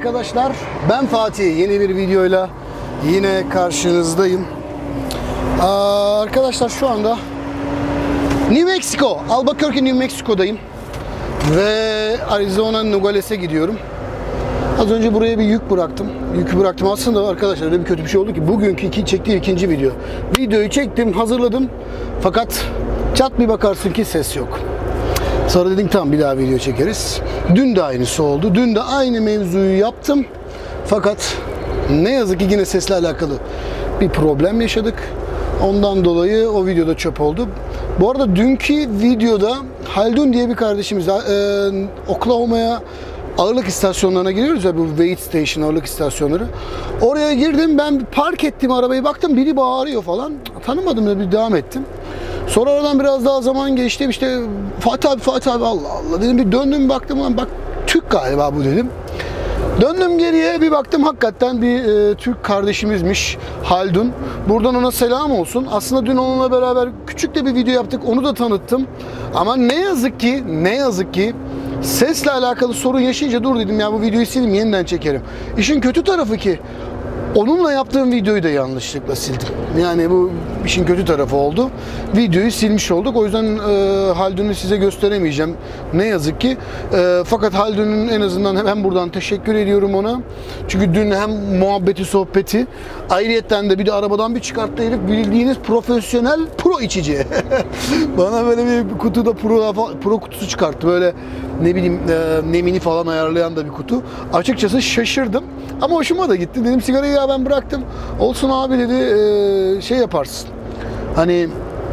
arkadaşlar. Ben Fatih. Yeni bir videoyla yine karşınızdayım. Arkadaşlar şu anda New Mexico, Albuquerque, New Mexico'dayım. Ve Arizona Nogales'e gidiyorum. Az önce buraya bir yük bıraktım. Yükü bıraktım. Aslında arkadaşlar öyle bir kötü bir şey oldu ki bugünkü çektiğim ikinci video. Videoyu çektim, hazırladım. Fakat çat bir bakarsın ki ses yok. Sonra dedim tamam bir daha video çekeriz. Dün de aynısı oldu. Dün de aynı mevzuyu yaptım. Fakat ne yazık ki yine sesle alakalı bir problem yaşadık. Ondan dolayı o videoda çöp oldu. Bu arada dünkü videoda Haldun diye bir kardeşimiz Oklahoma'ya ağırlık istasyonlarına giriyoruz ya, bu weight station ağırlık istasyonları. Oraya girdim, ben park ettim arabayı, baktım biri bağırıyor falan. Tanımadım da bir devam ettim. Sonra aradan biraz daha zaman geçti, işte Fatih abi Allah Allah dedim, bir döndüm baktım lan, bak Türk galiba bu dedim. Döndüm geriye bir baktım, hakikaten bir Türk kardeşimizmiş Haldun. Buradan ona selam olsun. Aslında dün onunla beraber küçük de bir video yaptık, onu da tanıttım. Ama ne yazık ki sesle alakalı sorun yaşayınca dur dedim ya, bu videoyu sileyim, yeniden çekerim. İşin kötü tarafı ki onunla yaptığım videoyu da yanlışlıkla sildim. Yani bu işin kötü tarafı oldu. Videoyu silmiş olduk. O yüzden Haldun'u size gösteremeyeceğim. Ne yazık ki. Fakat Haldun'un en azından hem buradan teşekkür ediyorum ona. Çünkü dün hem muhabbeti, sohbeti, ayrıyetten de bir de arabadan bir çıkarttı herif, bildiğiniz profesyonel pro içici. Bana böyle bir kutuda pro kutusu çıkarttı. Böyle ne bileyim nemini falan ayarlayan da bir kutu. Açıkçası şaşırdım. Ama hoşuma da gitti. Dedim sigarayı ya ben bıraktım. Olsun abi dedi, şey yaparsın. Hani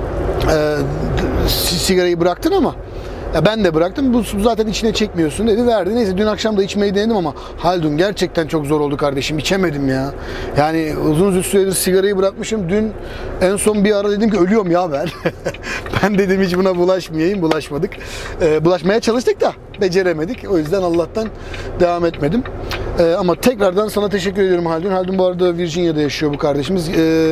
sigarayı bıraktın ama ya ben de bıraktım. Bu zaten içine çekmiyorsun dedi, verdi. Neyse dün akşam da içmeyi denedim ama Haldun gerçekten çok zor oldu kardeşim. İçemedim ya. Yani uzun süredir sigarayı bırakmışım. Dün en son bir ara dedim ki ölüyorum ya ben. Ben dedim hiç buna bulaşmayayım. Bulaşmadık. Bulaşmaya çalıştık da beceremedik. O yüzden Allah'tan devam etmedim. Ama tekrardan sana teşekkür ediyorum Haldun. Haldun bu arada Virginia'da yaşıyor bu kardeşimiz.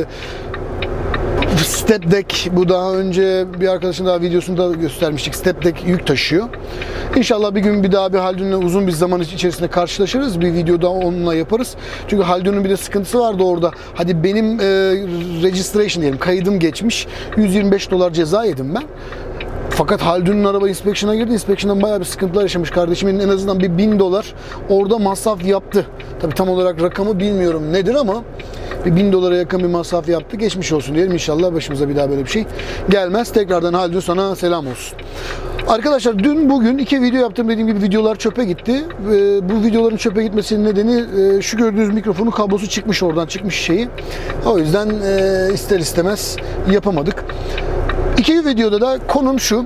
Step Deck, bu daha önce bir arkadaşın daha videosunda göstermiştik. Step Deck yük taşıyor. İnşallah bir gün bir daha bir Haldun'la uzun bir zaman içerisinde karşılaşırız. Bir video daha onunla yaparız. Çünkü Haldun'un bir de sıkıntısı vardı orada. Hadi benim registration diyelim, kaydım geçmiş. $125 ceza yedim ben. Fakat Haldun'un araba inspection'a girdi. Inspection'dan bayağı bir sıkıntılar yaşamış. Kardeşimin en azından bir $1000 orada masraf yaptı. Tabii tam olarak rakamı bilmiyorum nedir ama bir $1000'a yakın bir masraf yaptı. Geçmiş olsun diyelim. İnşallah başımıza bir daha böyle bir şey gelmez. Tekrardan Haldun sana selam olsun. Arkadaşlar dün bugün iki video yaptım, dediğim gibi videolar çöpe gitti. Bu videoların çöpe gitmesinin nedeni şu gördüğünüz mikrofonun kablosu çıkmış, oradan çıkmış şeyi. O yüzden ister istemez yapamadık. İki videoda da konum şu.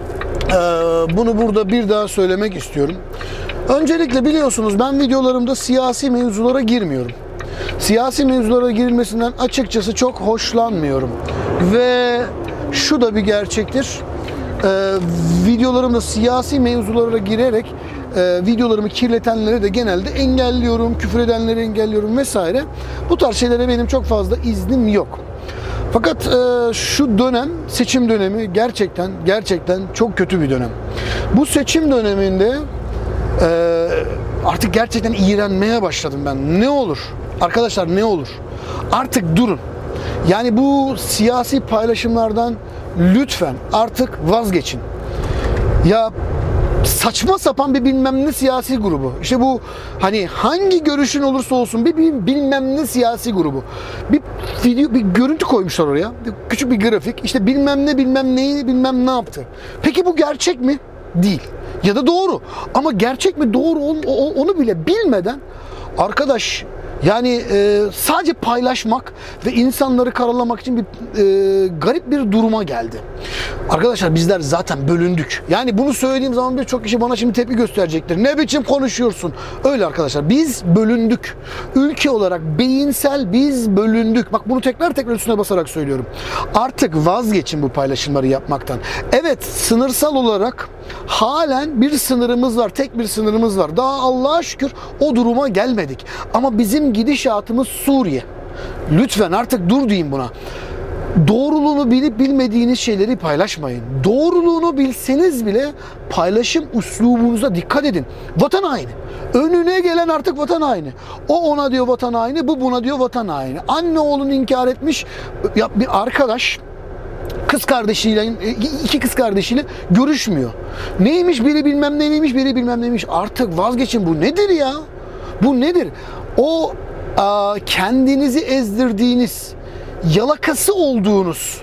Bunu burada bir daha söylemek istiyorum. Öncelikle biliyorsunuz ben videolarımda siyasi mevzulara girmiyorum. Siyasi mevzulara girilmesinden açıkçası çok hoşlanmıyorum. Ve şu da bir gerçektir. Videolarımda siyasi mevzulara girerek videolarımı kirletenleri de genelde engelliyorum, küfür edenleri engelliyorum vesaire. Bu tarz şeylere benim çok fazla iznim yok. Fakat şu dönem, seçim dönemi gerçekten çok kötü bir dönem. Bu seçim döneminde artık gerçekten iğrenmeye başladım ben. Ne olur? Arkadaşlar ne olur? Artık durun. Yani bu siyasi paylaşımlardan lütfen artık vazgeçin. Ya saçma sapan bir bilmem ne siyasi grubu. İşte bu hani hangi görüşün olursa olsun bir bilmem ne siyasi grubu. Bir video, bir görüntü koymuşlar oraya. Küçük bir grafik. İşte bilmem ne bilmem neyi bilmem ne yaptı. Peki bu gerçek mi? Değil. Ya da doğru. Ama gerçek mi doğru onu bile bilmeden arkadaş, yani sadece paylaşmak ve insanları karalamak için bir garip bir duruma geldi. Arkadaşlar bizler zaten bölündük. Yani bunu söylediğim zaman birçok kişi bana şimdi tepki gösterecektir. Ne biçim konuşuyorsun? Öyle arkadaşlar, biz bölündük. Ülke olarak beyinsel biz bölündük. Bak bunu tekrar üstüne basarak söylüyorum. Artık vazgeçin bu paylaşımları yapmaktan. Evet, sınırsal olarak halen bir sınırımız var. Tek bir sınırımız var. Daha Allah'a şükür o duruma gelmedik. Ama bizim gidişatımız Suriye. Lütfen artık dur deyin buna. Doğruluğunu bilip bilmediğiniz şeyleri paylaşmayın. Doğruluğunu bilseniz bile paylaşım üslubunuza dikkat edin. Vatan haini. Önüne gelen artık vatan haini. O ona diyor vatan haini, bu buna diyor vatan haini. Anne oğlunu inkar etmiş. Ya bir arkadaş kız kardeşiyle, iki kız kardeşiyle görüşmüyor. Neymiş biri bilmem neymiş, biri bilmem neymiş. Artık vazgeçin, bu nedir ya? Bu nedir? O kendinizi ezdirdiğiniz, yalakası olduğunuz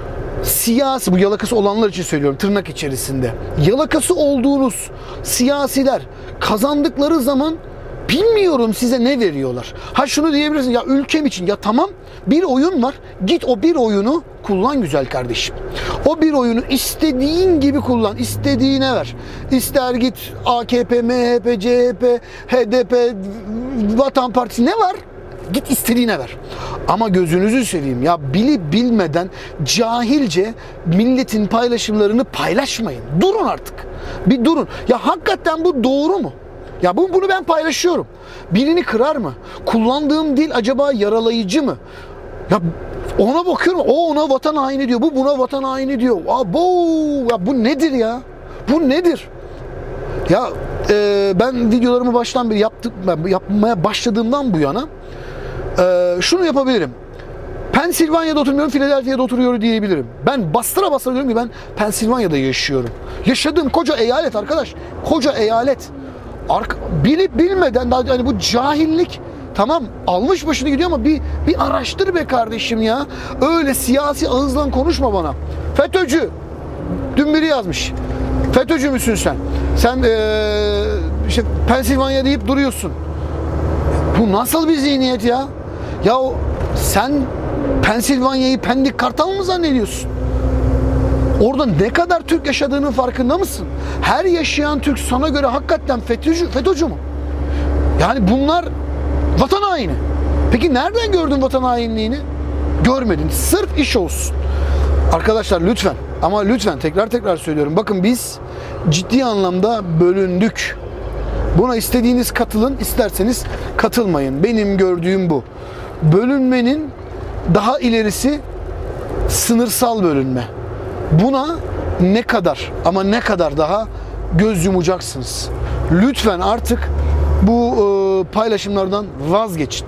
siyasi, bu yalakası olanlar için söylüyorum tırnak içerisinde, yalakası olduğunuz siyasiler kazandıkları zaman bilmiyorum size ne veriyorlar. Ha şunu diyebilirsin, ya ülkem için, ya tamam, bir oyun var, git o bir oyunu kullan güzel kardeşim. O bir oyunu istediğin gibi kullan, istediğine ver. İster git AKP, MHP, CHP, HDP, Vatan Partisi, ne var? Git istediğine ver. Ama gözünüzü seveyim ya, bilip bilmeden cahilce milletin paylaşımlarını paylaşmayın. Durun artık. Bir durun. Ya hakikaten bu doğru mu? Ya bunu ben paylaşıyorum. Birini kırar mı? Kullandığım dil acaba yaralayıcı mı? Ya ona bakıyorum, o ona vatan haini diyor, bu buna vatan haini diyor. Ya bu nedir ya? Bu nedir? Ya ben videolarımı baştan beri yapmaya başladığımdan bu yana şunu yapabilirim. Pensilvanya'da oturmuyorum, Philadelphia'da oturuyorum diyebilirim. Ben bastıra bastıra diyorum ki ben Pensilvanya'da yaşıyorum. Yaşadığım koca eyalet arkadaş. Koca eyalet. Bilip bilmeden, hani bu cahillik tamam almış başını gidiyor ama bir araştır be kardeşim ya. Öyle siyasi ağızdan konuşma bana. FETÖ'cü. Dün biri yazmış. FETÖ'cü müsün sen? Sen işte Pensilvanya deyip duruyorsun. Bu nasıl bir zihniyet ya? Ya sen Pensilvanya'yı Pendik Kartal mı zannediyorsun? Orada ne kadar Türk yaşadığının farkında mısın? Her yaşayan Türk sana göre hakikaten FETÖ'cü mü? Yani bunlar vatan haini. Peki nereden gördün vatan hainliğini? Görmedin. Sırf iş olsun. Arkadaşlar lütfen, ama lütfen tekrar söylüyorum. Bakın biz ciddi anlamda bölündük. Buna istediğiniz katılın, isterseniz katılmayın. Benim gördüğüm bu. Bölünmenin daha ilerisi sınırsal bölünme. Buna ne kadar ama ne kadar daha göz yumacaksınız. Lütfen artık bu paylaşımlardan vazgeçin.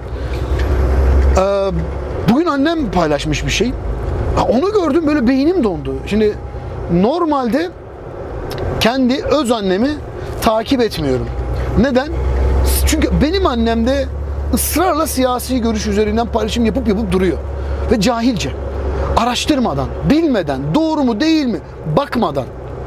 Bugün annem paylaşmış bir şey. Onu gördüm, böyle beynim dondu. Şimdi normalde kendi öz annemi takip etmiyorum. Neden? Çünkü benim annem de ısrarla siyasi görüş üzerinden paylaşım yapıp duruyor. Ve cahilce, araştırmadan, bilmeden, doğru mu değil mi bakmadan.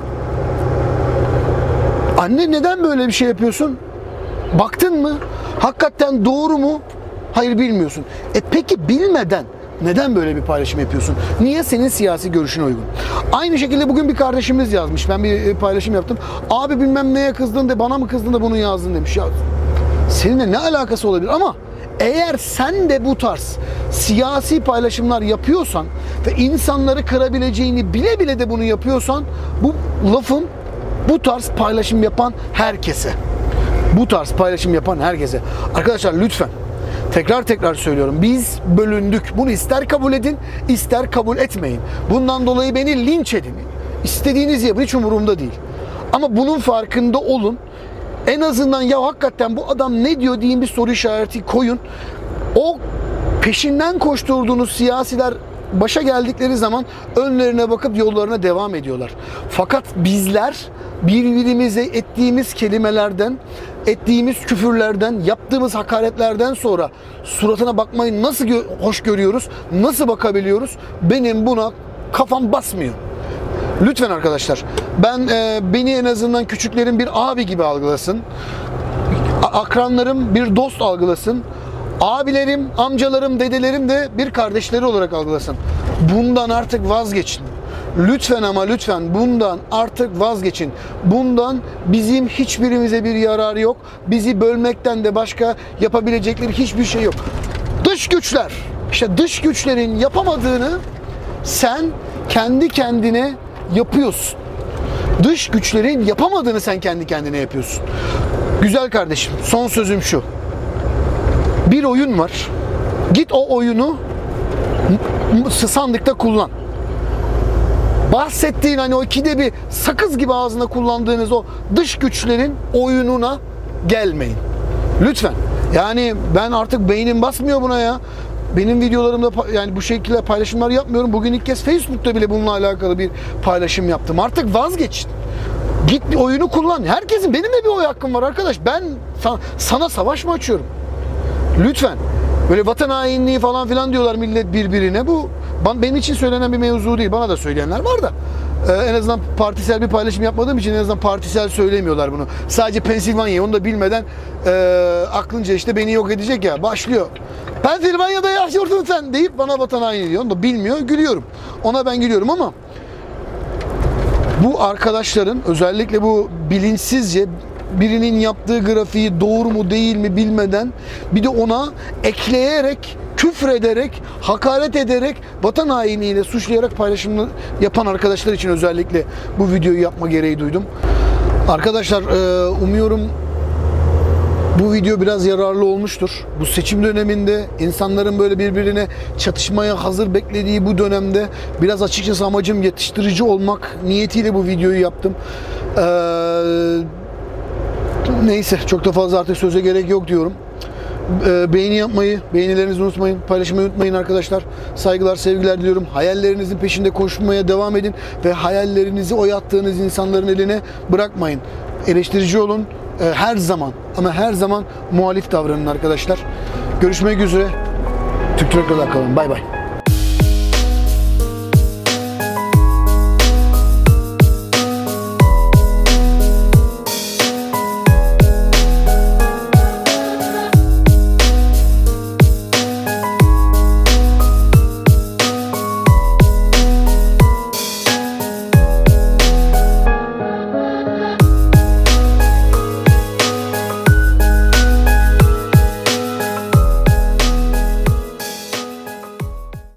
Anne neden böyle bir şey yapıyorsun? Baktın mı? Hakikaten doğru mu? Hayır, bilmiyorsun. Peki bilmeden neden böyle bir paylaşım yapıyorsun? Niye senin siyasi görüşüne uygun? Aynı şekilde bugün bir kardeşimiz yazmış. Ben bir paylaşım yaptım. Abi bilmem neye kızdın de bana mı kızdın da bunu yazdın demiş. Ya seninle ne alakası olabilir? Ama eğer sen de bu tarz siyasi paylaşımlar yapıyorsan ve insanları kırabileceğini bile bile de bunu yapıyorsan, bu lafım bu tarz paylaşım yapan herkese. Bu tarz paylaşım yapan herkese. Arkadaşlar lütfen. Tekrar söylüyorum. Biz bölündük. Bunu ister kabul edin, ister kabul etmeyin. Bundan dolayı beni linç edin. İstediğinizi yapın. Hiç umurumda değil. Ama bunun farkında olun. En azından ya hakikaten bu adam ne diyor deyin, bir soru işareti koyun. O peşinden koşturduğunuz siyasiler başa geldikleri zaman önlerine bakıp yollarına devam ediyorlar. Fakat bizler birbirimize ettiğimiz kelimelerden, ettiğimiz küfürlerden, yaptığımız hakaretlerden sonra suratına bakmayı nasıl hoş görüyoruz, nasıl bakabiliyoruz? Benim buna kafam basmıyor. Lütfen arkadaşlar, beni en azından küçüklerim bir abi gibi algılasın. Akranlarım bir dost algılasın. Abilerim, amcalarım, dedelerim de bir kardeşleri olarak algılasın. Bundan artık vazgeçin. Lütfen ama lütfen bundan artık vazgeçin. Bundan bizim hiçbirimize bir yararı yok. Bizi bölmekten de başka yapabilecekleri hiçbir şey yok. Dış güçler, işte dış güçlerin yapamadığını sen kendi kendine yapıyorsun. Dış güçlerin yapamadığını sen kendi kendine yapıyorsun. Güzel kardeşim, son sözüm şu. Bir oyun var. Git o oyunu sandıkta kullan. Bahsettiğin hani o ikide bir sakız gibi ağzına kullandığınız o dış güçlerin oyununa gelmeyin. Lütfen. Yani ben artık beynim basmıyor buna ya. Benim videolarımda yani bu şekilde paylaşımlar yapmıyorum. Bugün ilk kez Facebook'ta bile bununla alakalı bir paylaşım yaptım. Artık vazgeçin. Git oyunu kullan. Herkesin, benim de bir oy hakkım var arkadaş. Ben sana savaş mı açıyorum? Lütfen. Böyle vatan hainliği falan filan diyorlar millet birbirine. Bu benim için söylenen bir mevzu değil. Bana da söyleyenler var da. En azından partisel bir paylaşım yapmadığım için en azından partisel söylemiyorlar bunu. Sadece Pensilvanya'yı onu da bilmeden aklınca işte beni yok edecek ya. Başlıyor. Pensilvanya'da yaşıyorsun sen deyip bana vatan haini diyor. Onu da bilmiyor. Gülüyorum. Ona ben gülüyorum ama bu arkadaşların özellikle bu bilinçsizce birinin yaptığı grafiği doğru mu değil mi bilmeden bir de ona ekleyerek, küfrederek, hakaret ederek, vatan hainiyle suçlayarak paylaşımını yapan arkadaşlar için özellikle bu videoyu yapma gereği duydum. Arkadaşlar umuyorum bu video biraz yararlı olmuştur. Bu seçim döneminde insanların böyle birbirine çatışmaya hazır beklediği bu dönemde biraz açıkçası amacım yetiştirici olmak niyetiyle bu videoyu yaptım. Neyse çok da fazla artık söze gerek yok diyorum. Beğeni yapmayı, beğenilerinizi unutmayın, paylaşmayı unutmayın arkadaşlar. Saygılar, sevgiler diliyorum. Hayallerinizin peşinde koşmaya devam edin ve hayallerinizi o yattığınız insanların eline bırakmayın. Eleştirici olun. Her zaman ama her zaman muhalif davranın arkadaşlar. Görüşmek üzere. Türk Traktör'de kalın. Bay bay.